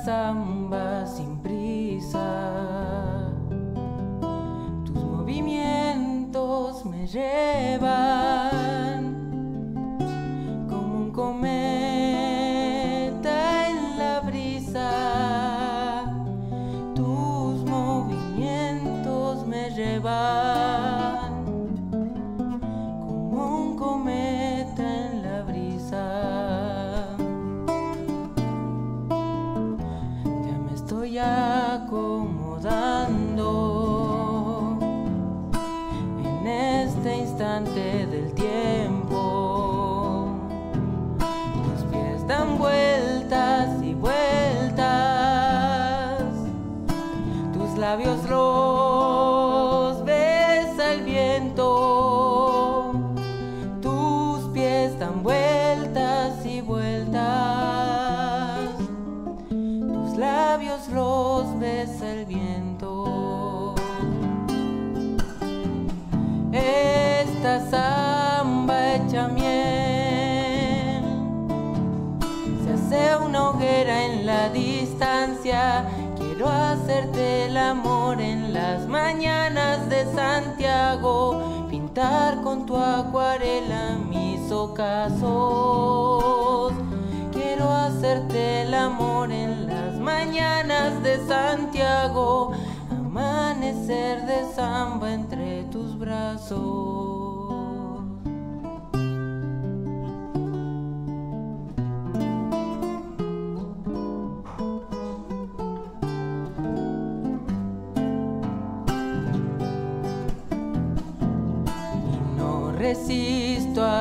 samba sin prisa, tus movimientos me llevan como un cometa en la brisa, tus movimientos me llevan como un cometa en la brisa. Estoy acomodando en este instante del tiempo. Tus pies dan vueltas y vueltas, tus labios los besa el viento. Tus pies dan vueltas y vueltas, labios los besa el viento. Esta samba hecha miel se hace una hoguera en la distancia. Quiero hacerte el amor en las mañanas de Santiago, pintar con tu acuarela mis ocasos. Quiero hacerte el amor en las mañanas de Santiago, amanecer de samba entre tus brazos. Y no resisto a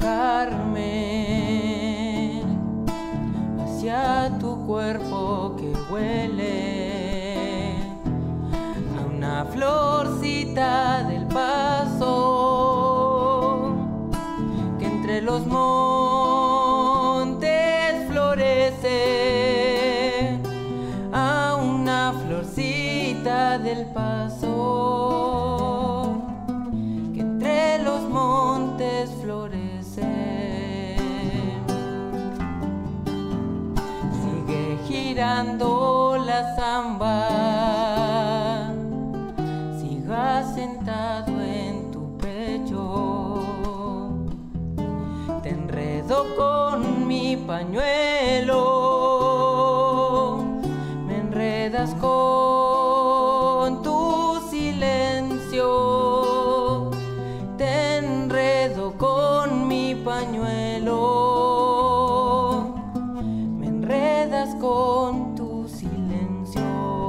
acercarme hacia tu cuerpo que huele a una florcita del paso que entre los montes florece, a una florcita del paso que entre los montes florece. Girando la samba, siga sentado en tu pecho. Te enredo con mi pañuelo, me enredas con tu silencio. Te enredo con mi pañuelo, con tu silencio.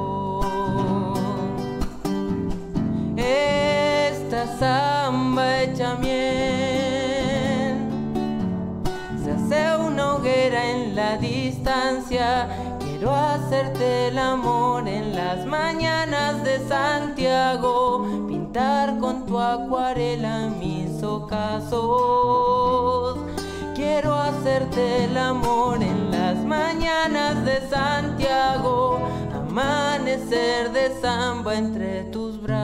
Esta samba hecha miel se hace una hoguera en la distancia. Quiero hacerte el amor en las mañanas de Santiago, pintar con tu acuarela mis ocasos. Quiero hacerte el amor en las mañanas de Santiago, amanecer de samba entre tus brazos.